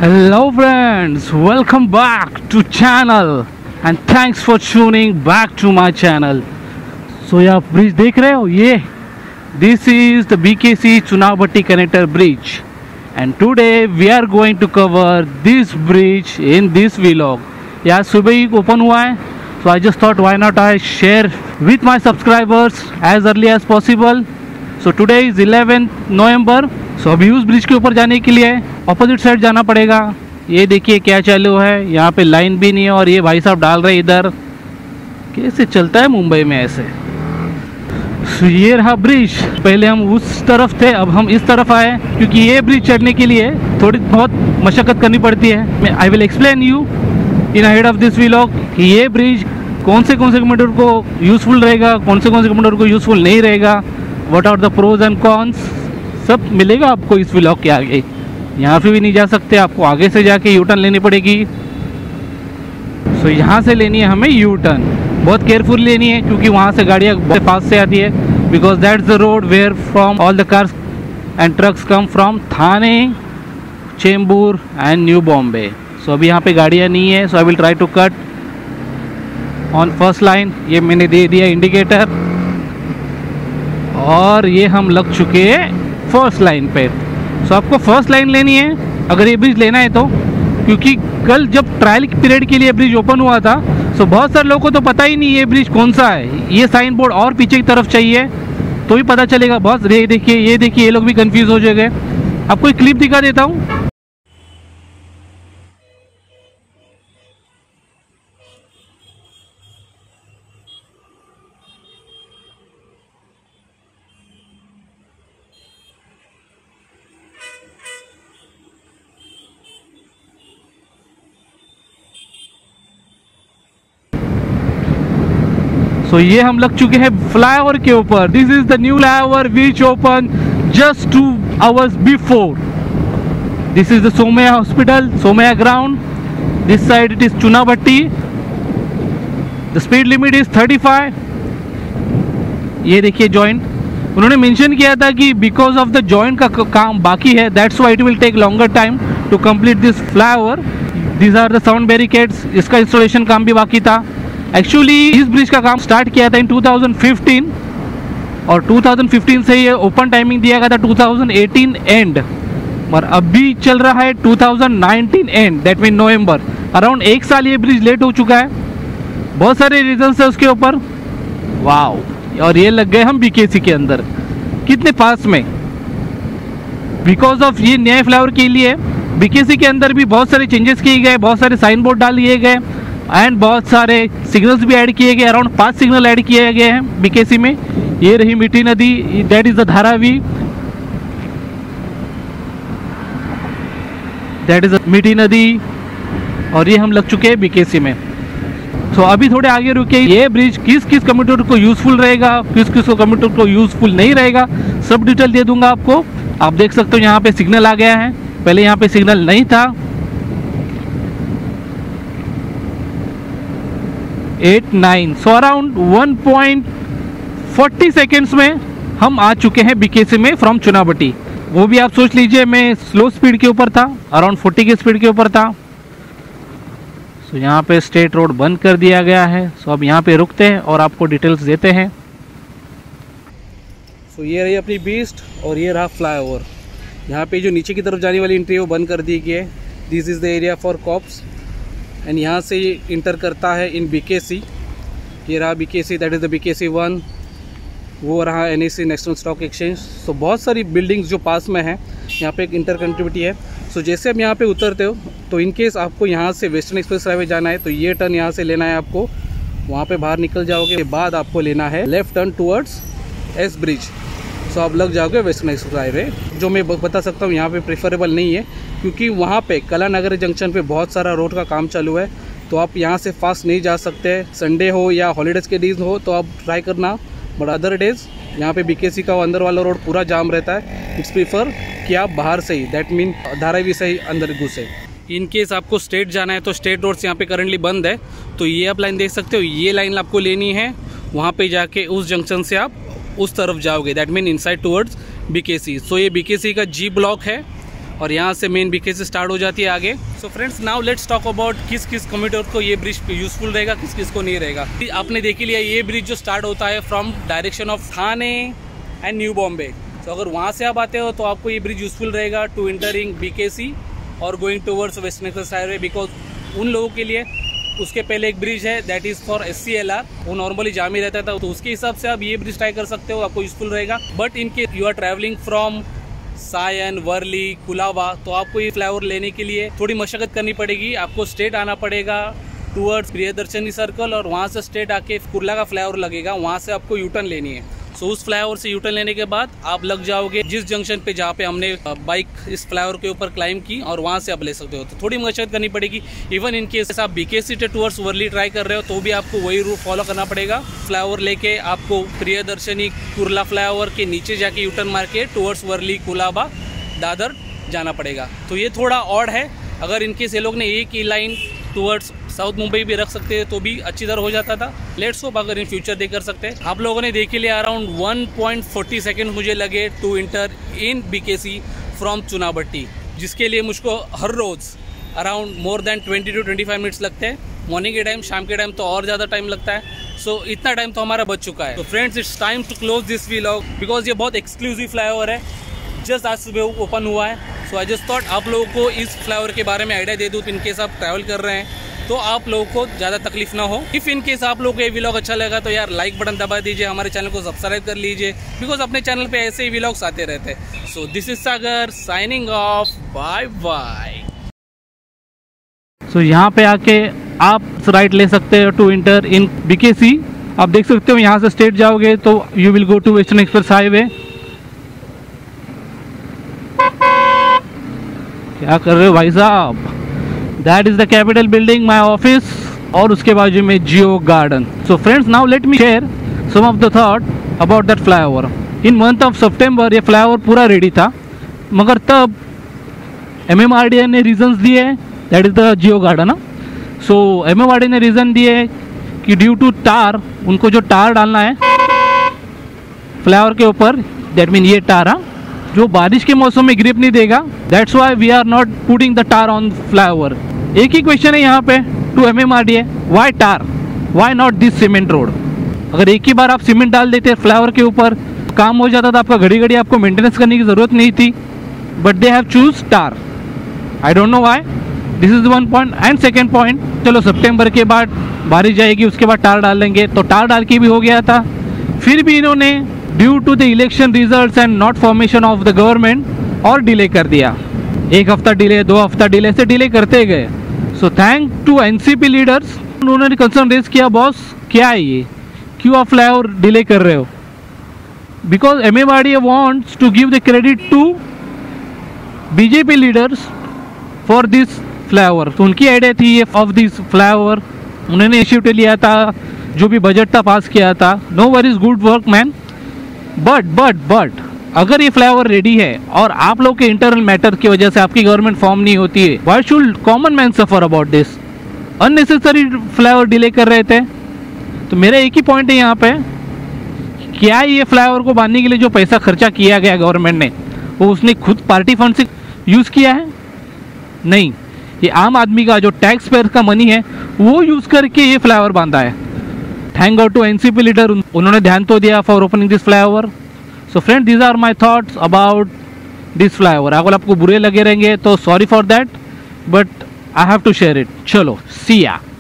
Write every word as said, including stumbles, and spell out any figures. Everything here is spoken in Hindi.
Hello friends, welcome back to channel and thanks for tuning back to my channel. So ये आप ब्रिज देख रहे हो, ये this is the B K C Chunav Bhatti connector bridge and today we are going to cover this bridge in this vlog. ये आज सुबह ही ओपन हुआ है, so I just thought why not I share with my subscribers as early as possible. So today is eleventh November. So अभी उस ब्रिज के ऊपर जाने के लिए ऑपोजिट साइड जाना पड़ेगा. ये देखिए क्या चालू है, यहाँ पे लाइन भी नहीं है और ये भाई साहब डाल रहे इधर. कैसे चलता है मुंबई में ऐसे. so ये रहा ब्रिज. पहले हम उस तरफ थे, अब हम इस तरफ आए क्योंकि ये ब्रिज चढ़ने के लिए थोड़ी बहुत मशक्कत करनी पड़ती है. I will explain you in head of this vlog कि ये ब्रिज कौन से कौन से कम्यूटर को यूज़फुल रहेगा, कौन से कौन से कम्यूटर को यूज़फुल नहीं रहेगा, what are the pros and cons, सब मिलेगा आपको इस व्लॉग के आगे. यहाँ पे भी नहीं जा सकते, आपको आगे से जाके यू टर्न लेनी पड़ेगी. सो so, यहाँ से लेनी है हमें यू टर्न. बहुत केयरफुल लेनी है क्योंकि वहाँ से गाड़ियाँ बहुत फास्ट से आती है. Because that's the road where from all the cars and trucks come from Thane, Chembur and new Bombay. So अभी यहाँ पे गाड़ियाँ नहीं है. So I will try to cut on first line. ये मैंने दे दिया इंडिकेटर और ये हम लग चुके हैं फर्स्ट लाइन पे. सो so, आपको फर्स्ट लाइन लेनी है अगर ये ब्रिज लेना है तो, क्योंकि कल जब ट्रायल पीरियड के लिए ब्रिज ओपन हुआ था सो so बहुत सारे लोगों को तो पता ही नहीं ये ब्रिज कौन सा है. ये साइन बोर्ड और पीछे की तरफ चाहिए तो ही पता चलेगा. बहुत ये देखिए ये देखिए ये लोग भी कंफ्यूज हो जाएंगे. आपको एक क्लिप दिखा देता हूँ. तो ये हम लग चुके हैं फ्लाईओवर के ऊपर. This is the new flyover which open just two hours before. This is the Somaiya hospital, Somaiya ground. This side it is Chunabhatti. The speed limit is thirty five. ये देखिए जॉइंट उन्होंने मेंशन किया था कि बिकॉज ऑफ द जॉइंट का काम बाकी है, that's why it will take longer time to complete this flyover. These are the sound barricades. इसका इंस्टॉलेशन काम भी बाकी था. एक्चुअली इस ब्रिज का काम स्टार्ट किया था इन टू थाउजेंड फिफ्टीन और टू थाउजेंड फिफ्टीन से ये ओपन टाइमिंग दिया गया था टू थाउजेंड एटीन एंड, और अभी चल रहा है two thousand nineteen end, that mean November. Around एक साल ये ब्रिज लेट हो चुका है. बहुत सारे रीजंस है उसके ऊपर. वाओ. और ये लग गए हम बीकेसी के अंदर कितने पास में. बिकॉज ऑफ ये नए फ्लाईओवर के लिए बीकेसी के अंदर भी बहुत सारे चेंजेस किए गए, बहुत सारे साइन बोर्ड डाल दिए गए एंड बहुत सारे सिग्नल्स भी ऐड किए गए. अराउंड पांच सिग्नल ऐड किए गए हैं बीकेसी में. ये रही मीठी नदी, that is the Dharavi, that is Mithi नदी. और ये हम लग चुके हैं बीकेसी में. तो so, अभी थोड़े आगे रुके. ये ब्रिज किस किस कम्यूटर को यूजफुल रहेगा, किस किस को कम्यूटर को यूजफुल नहीं रहेगा, सब डिटेल दे दूंगा आपको. आप देख सकते हो यहाँ पे सिग्नल आ गया है, पहले यहाँ पे सिग्नल नहीं था. Eight nine. So around one point forty seconds में हम आ चुके हैं बीकेसी में फ्रॉम चुनाव भट्टी. वो भी आप सोच लीजिए मैं स्लो स्पीड के ऊपर था, अराउंड फोर्टी की स्पीड के ऊपर था. सो so, यहाँ पे स्टेट रोड बंद कर दिया गया है. सो so, अब यहाँ पे रुकते हैं और आपको डिटेल्स देते हैं. सो so, ये रही अपनी बीस्ट और ये रहा फ्लाईओवर. यहाँ पे जो नीचे की तरफ जाने वाली एंट्री है वो बंद कर दी गई है. This is the area for cops and यहाँ से ये इंटर करता है इन बीकेसी. ये रहा BKC, that is the BKC one. वो रहा NSC, national stock exchange. So बहुत सारी बिल्डिंग्स जो पास में हैं, यहाँ पे एक इंटर कनेक्टिविटी है. सो so, जैसे आप यहाँ पे उतरते हो तो इन केस आपको यहाँ से वेस्टर्न एक्सप्रेस हाईवे जाना है तो ये टर्न यहाँ से लेना है आपको. वहाँ पे बाहर निकल जाओगे, के बाद आपको लेना है left turn towards S bridge. So आप लग जाओगे वेस्टर्न एक्सप्रेस हाईवे. जो मैं बता सकता हूँ यहाँ पे प्रेफरेबल नहीं है क्योंकि वहाँ पे कला नगर जंक्शन पे बहुत सारा रोड का काम चालू है. तो आप यहाँ से फास्ट नहीं जा सकते. संडे हो या हॉलीडेज़ के डेज हो तो आप ट्राई करना, बट अदर डेज यहाँ पे बीकेसी का अंदर वाला रोड पूरा जाम रहता है. इट्स प्रीफर कि आप बाहर से ही, दैट मीन धारावी से ही अंदर घुसे. इन केस आपको स्टेट जाना है तो स्टेट रोड्स यहाँ पे करंटली बंद है. तो ये आप लाइन देख सकते हो, ये लाइन आपको लेनी है. वहाँ पे जाके उस जंक्शन से आप उस तरफ जाओगे, that mean inside towards BKC. So ये बीकेसी का जी ब्लॉक है और यहाँ से मेन बीकेसी स्टार्ट हो जाती है आगे। So friends, now let's talk about किस किस कम्यूटर को ये ब्रिज यूजफुल रहेगा, किस किस को नहीं रहेगा। आपने देख लिया ये ब्रिज जो स्टार्ट होता है from direction of Thane and new Bombay. तो अगर वहाँ से आप आते हो तो आपको ये ब्रिज यूजफुल रहेगा टू एंटरिंग बीकेसी और going towards western express highway, because उन लोगों के लिए उसके पहले एक ब्रिज है that is for S C L R, वो नॉर्मली जाम ही रहता था, तो उसके हिसाब से आप ये ब्रिज ट्राई कर सकते हो, आपको यूजफुल रहेगा। But in case you are travelling from Sion, Worli, Colaba, तो आपको ये फ्लाईओवर लेने के लिए थोड़ी मशक्कत करनी पड़ेगी। आपको स्ट्रेट आना पड़ेगा टूवर्ड्स प्रियदर्शनी सर्कल और वहाँ से स्ट्रेट आके कुर्ला का फ्लाईओवर लगेगा, वहाँ से आपको यूटर्न लेनी है। सो उस फ्लाईओवर से यूटर्न लेने के बाद आप लग जाओगे जिस जंक्शन पे जहाँ पे हमने बाइक इस फ्लाईओवर के ऊपर क्लाइम की, और वहाँ से आप ले सकते हो। तो थोड़ी मशक्कत करनी पड़ेगी। इवन इन केस आप बीकेसी से टूवर्ड्स वर्ली ट्राई कर रहे हो तो भी आपको वही रूट फॉलो करना पड़ेगा। फ्लाईओवर लेके आपको प्रियदर्शनी कुर्ला फ्लाईओवर के नीचे जाके यूटर्न मार के टूवर्ड्स वर्ली, कुलाबा, दादर जाना पड़ेगा। तो ये थोड़ा ऑड है। अगर इनकेस ये लोग ने एक ही लाइन टूवर्ड्स साउथ मुंबई भी रख सकते हैं तो भी अच्छी तरह हो जाता था। लेट्स होप अगर इन फ्यूचर दे कर सकते हैं। आप लोगों ने देख लिया around one point four zero second मुझे लगे to enter in BKC from Chunabhatti, जिसके लिए मुझको हर रोज़ around more than twenty to twenty five minutes लगते हैं। मॉर्निंग के टाइम, शाम के टाइम तो और ज़्यादा टाइम लगता है। सो so, इतना टाइम तो हमारा बच चुका है। तो friends, it's time to close this vlog because ये बहुत एक्सक्लूसिव फ्लाईओवर है, जस्ट आज सुबह ओपन हुआ है। सो आई जस्ट थॉट आप लोगों को इस फ्लाईओवर के बारे में आइडिया दे दूँ, इनकेस आप ट्रैवल कर रहे हैं तो आप लोगों को ज़्यादा तकलीफ ना हो। इफ़ इन केस आप लोगों को ये व्लॉग अच्छा लगा तो यार लाइक बटन दबा दीजिए, हमारे चैनल को सब्सक्राइब कर लीजिए, बिकॉज अपने चैनल पे ऐसे ही व्लॉग्स आते रहते हैं। So this is Sagar signing off, bye bye. So यहाँ पे आके आप राइट ले सकते हो टू इंटर इन बीकेसी। आप देख सकते हो यहाँ से स्ट्रेट जाओगे तो you will go to western express highway. क्या कर रहे हो भाई साहब? That is the capital building, my office, और उसके बाजू में Jio garden. So friends, now let me share some of the thought about that flyover. In month of सितंबर ये फ्लाईओवर पूरा रेडी था, मगर तब M M R D A ने रीजंस दिए, that is the Jio garden. So M M R D A ने रीज़न दिए कि ड्यू टू टार, उनको जो टार डालना है फ्लाईओवर के ऊपर, दैट मीन ये टार जो बारिश के मौसम में ग्रिप नहीं देगा, that's why we are not putting the tar on flyover. एक ही क्वेश्चन है यहाँ पे to M M R D A, why tar, why not this cement road? अगर एक ही बार आप सीमेंट डाल देते फ्लाईओवर के ऊपर, काम हो जाता था, आपका घड़ी घड़ी आपको मेंटेनेंस करने की ज़रूरत नहीं थी। But they have choose tar, I don't know why. This is one point. And second point, चलो सितंबर के बाद बारिश जाएगी, उसके बाद टार डालेंगे, तो टार डाल के भी हो गया था। फिर भी इन्होंने due to the election results and not formation of the government और डिले कर दिया। एक हफ्ता डिले, दो हफ्ता डिले, से डिले करते गए। So thank to NCP leaders, उन्होंने कंसर्न रेज किया, बॉस क्या है ये, क्यों आप फ्लाईओवर डिले कर रहे हो? Because M M R D A wants to give the credit to BJP leaders for this flyover. तो उनकी आइडिया थी ये ऑफ दिस फ्लाईओवर, उन्होंने इनिशिएटिव लिया था, जो भी बजट था पास किया था। No worries, good work man. But but but अगर ये फ्लाईओवर रेडी है और आप लोग के इंटरनल मैटर की वजह से आपकी गवर्नमेंट फॉर्म नहीं होती है, why should common man suffer about this? Unnecessary flyover delay कर रहे थे। तो मेरा एक ही पॉइंट है यहाँ पे, क्या ये फ्लाईओवर को बांधने के लिए जो पैसा खर्चा किया गया गवर्नमेंट ने, वो उसने खुद पार्टी फंड से यूज़ किया है? नहीं, ये आम आदमी का जो टैक्स पेयर का मनी है वो यूज़ करके ये फ्लाईओवर बांधा है। Thank God to NCP leader, उन्होंने ध्यान तो दिया for opening this flyover. So friend, these are my thoughts about this flyover. अगर आपको बुरे लगे रहेंगे तो sorry for that, but I have to share it. चलो, सी या।